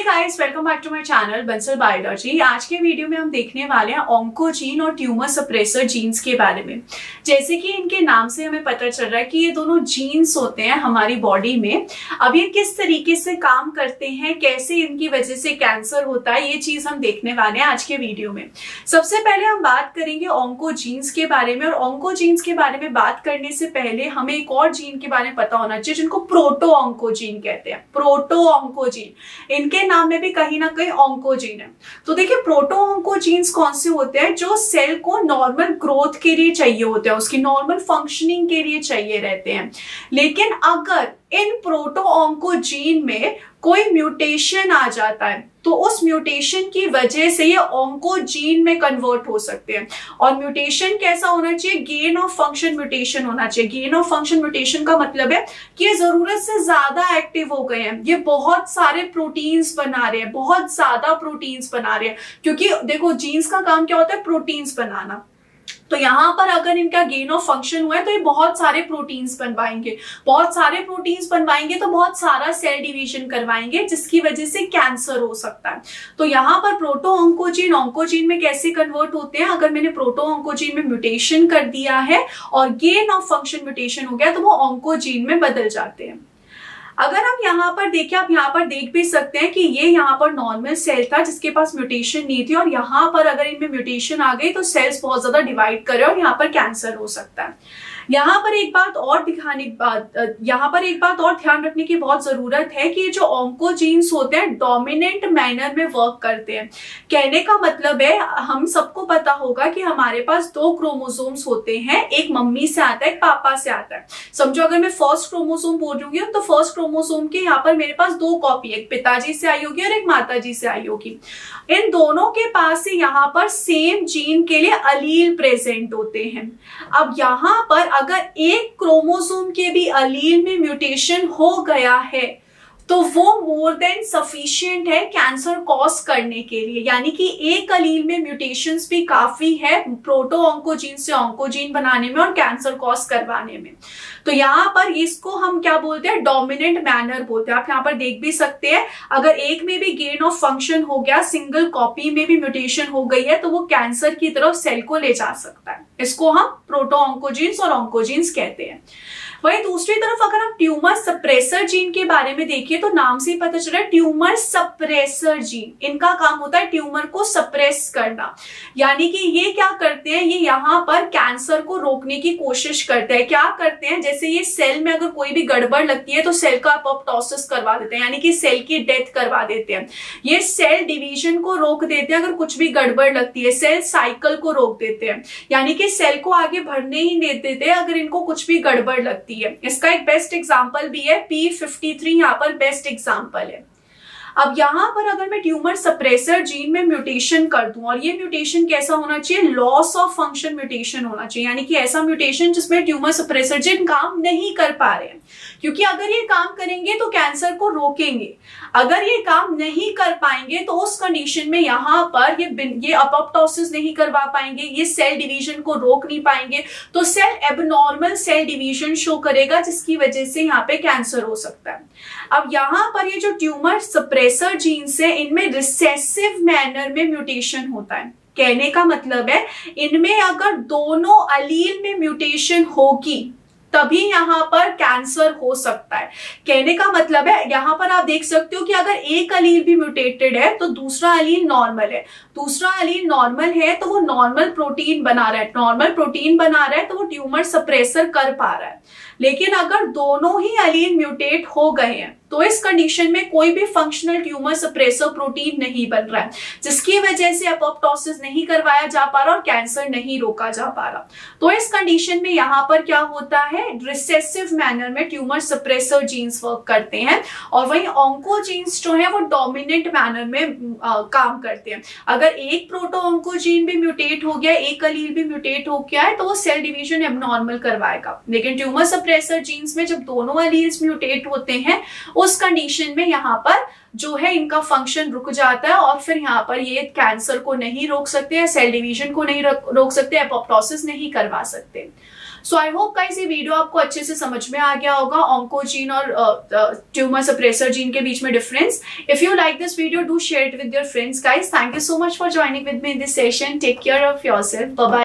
Guys, welcome back to my channel Bansal Biology. आज के video में हम देखने वाले हैं ऑन्कोजीन और ट्यूमर सप्रेसर जीन्स के बारे में। जैसे कि इनके नाम से हमें पता चल रहा है कि ये दोनों जीन्स होते हैं हमारी बॉडी में। अब ये किस तरीके से काम करते हैं, कैसे इनकी वजह से कैंसर होता है, ये चीज हम देखने वाले हैं आज के वीडियो में। सबसे पहले हम बात करेंगे ऑन्कोजीन्स के बारे में। और ऑन्कोजीन्स के बारे में बात करने से पहले हमें एक और जीन के बारे में पता होना चाहिए जिनको प्रोटो ऑन्कोजीन कहते हैं। प्रोटो ऑन्कोजीन, इनके नाम में भी कहीं ना कहीं ऑन्कोजीन है। तो देखिए, प्रोटो ऑन्कोजीन्स कौन से होते हैं? जो सेल को नॉर्मल ग्रोथ के लिए चाहिए होते हैं, उसकी नॉर्मल फंक्शनिंग के लिए चाहिए रहते हैं। लेकिन अगर इन प्रोटो ऑन्कोजीन में कोई म्यूटेशन आ जाता है तो उस म्यूटेशन की वजह से ये ऑन्कोजीन में कन्वर्ट हो सकते हैं। और म्यूटेशन कैसा होना चाहिए? गेन ऑफ फंक्शन म्यूटेशन होना चाहिए। गेन ऑफ फंक्शन म्यूटेशन का मतलब है कि ये जरूरत से ज्यादा एक्टिव हो गए हैं, ये बहुत सारे प्रोटीन्स बना रहे हैं, बहुत ज्यादा प्रोटीन्स बना रहे हैं। क्योंकि देखो, जीन्स का काम क्या होता है? प्रोटीन्स बनाना। तो यहाँ पर अगर इनका गेन ऑफ फंक्शन हुआ है तो ये बहुत सारे प्रोटीन्स बनवाएंगे। बहुत सारे प्रोटीन्स बनवाएंगे तो बहुत सारा सेल डिवीजन करवाएंगे, जिसकी वजह से कैंसर हो सकता है। तो यहाँ पर प्रोटो ऑन्कोजीन ऑन्कोजीन में कैसे कन्वर्ट होते हैं? अगर मैंने प्रोटो ऑन्कोजीन में म्यूटेशन कर दिया है और गेन ऑफ फंक्शन म्यूटेशन हो गया तो वो ऑन्कोजीन में बदल जाते हैं। अगर हम यहाँ पर देखें, आप यहाँ पर देख भी सकते हैं कि ये यहाँ पर नॉर्मल सेल था जिसके पास म्यूटेशन नहीं थी, और यहाँ पर अगर इनमें म्यूटेशन आ गई तो सेल्स बहुत ज्यादा डिवाइड करे और यहाँ पर कैंसर हो सकता है। यहाँ पर एक बात और ध्यान रखने की बहुत जरूरत है कि जो ऑन्कोजीन्स होते हैं डोमिनेंट मैनर में वर्क करते हैं। कहने का मतलब है, हम सबको पता होगा कि हमारे पास 2 क्रोमोसोम्स होते हैं, एक मम्मी से आता है, एक पापा से आता है। समझो अगर मैं फर्स्ट क्रोमोसोम बोल रही हूँ तो फर्स्ट क्रोमोसोम के यहाँ पर मेरे पास 2 कॉपी, एक पिताजी से आई होगी और एक माताजी से आई होगी। इन दोनों के पास से यहाँ पर सेम जीन के लिए अलील प्रेजेंट होते हैं। अब यहाँ पर अगर एक क्रोमोसोम के भी अलील में म्यूटेशन हो गया है तो वो मोर देन सफिशिएंट है कैंसर कॉज करने के लिए। यानी कि एक अलील में म्यूटेशंस भी काफी है प्रोटो ऑन्कोजीन से ऑन्कोजीन बनाने में और कैंसर कॉज करवाने में। तो यहाँ पर इसको हम क्या बोलते हैं? डोमिनेंट मैनर बोलते हैं। आप यहाँ पर देख भी सकते हैं, अगर एक में भी गेन ऑफ फंक्शन हो गया, सिंगल कॉपी में भी म्यूटेशन हो गई है तो वो कैंसर की तरफ सेल को ले जा सकता है। इसको हम प्रोटो ऑन्कोजीन्स और ऑन्कोजीन्स कहते हैं। वहीं दूसरी तरफ अगर हम ट्यूमर सप्रेसर जीन के बारे में देखिए तो नाम से ही पता चल रहा है ट्यूमर सप्रेसर जीन। इनका काम होता है ट्यूमर को सप्रेस करना। यानी कि ये क्या करते हैं? ये यहाँ पर कैंसर को रोकने की कोशिश करते हैं। क्या करते हैं? जैसे ये सेल में अगर कोई भी गड़बड़ लगती है तो सेल का अपॉप्टोसिस करवा देते हैं, यानी कि सेल की डेथ करवा देते हैं। ये सेल डिवीजन को रोक देते हैं अगर कुछ भी गड़बड़ लगती है। सेल साइकिल को रोक देते हैं, यानी कि सेल को आगे बढ़ने ही नहीं देते अगर इनको कुछ भी गड़बड़ लगती है। इसका एक बेस्ट एग्जांपल भी है P53, यहाँ पर बेस्ट एग्जांपल है। अब यहाँ पर अगर मैं ट्यूमर सप्रेसर जीन में म्यूटेशन कर दूं, और ये म्यूटेशन कैसा होना चाहिए? लॉस ऑफ फंक्शन म्यूटेशन होना चाहिए। यानी कि ऐसा म्यूटेशन जिसमें ट्यूमर सप्रेसर जीन काम नहीं कर पा रहे हैं। क्योंकि अगर ये काम करेंगे तो कैंसर को रोकेंगे, अगर ये काम नहीं कर पाएंगे तो उस कंडीशन में यहाँ पर ये अपॉप्टोसिस नहीं करवा पाएंगे, ये सेल डिवीजन को रोक नहीं पाएंगे, तो cell abnormal cell division show करेगा, जिसकी वजह से यहाँ पे कैंसर हो सकता है। अब यहाँ पर ये जो ट्यूमर सप्रेसर जीन्स है, इनमें रिसेसिव मैनर में म्यूटेशन होता है। कहने का मतलब है, इनमें अगर दोनों अलील में म्यूटेशन होगी तभी यहाँ पर कैंसर हो सकता है। कहने का मतलब है, यहाँ पर आप देख सकते हो कि अगर एक अलील भी म्यूटेटेड है तो दूसरा अलील नॉर्मल है। दूसरा अलील नॉर्मल है तो वो नॉर्मल प्रोटीन बना रहा है, नॉर्मल प्रोटीन बना रहा है तो वो ट्यूमर सप्रेसर कर पा रहा है। लेकिन अगर दोनों ही अलील म्यूटेट हो गए हैं तो इस कंडीशन में कोई भी फंक्शनल ट्यूमर सप्रेसर प्रोटीन नहीं बन रहा है, जिसकी वजह से अपॉप्टोसिस नहीं करवाया जा पा रहा और कैंसर नहीं रोका जा पा रहा। तो इस कंडीशन में यहाँ पर क्या होता है? रिसेसिव मैनर में ट्यूमर सप्रेसर जीन्स वर्क करते हैं, और वहीं ऑन्कोजीन्स जो है वो डोमिनेंट मैनर में काम करते हैं। अगर एक प्रोटो ऑन्कोजीन भी म्यूटेट हो गया, एक अलील भी म्यूटेट हो गया है तो वो सेल डिवीजन एबनॉर्मल करवाएगा। लेकिन ट्यूमर सप्रेसर जीन्स में जब दोनों अलील्स म्यूटेट होते हैं उस कंडीशन में यहाँ पर जो है इनका फंक्शन रुक जाता है, और फिर यहाँ पर ये कैंसर को नहीं रोक सकते, सेल डिवीजन को नहीं रोक सकते, अपॉप्टोसिस नहीं करवा सकते। सो आई होप गाइस ये वीडियो आपको अच्छे से समझ में आ गया होगा ऑन्कोजीन और ट्यूमर सप्रेसर जीन के बीच में difference. If you like this video, do share it with your friends guys. Thank you so much for joining with me in this session. Take care of yourself. Bye bye.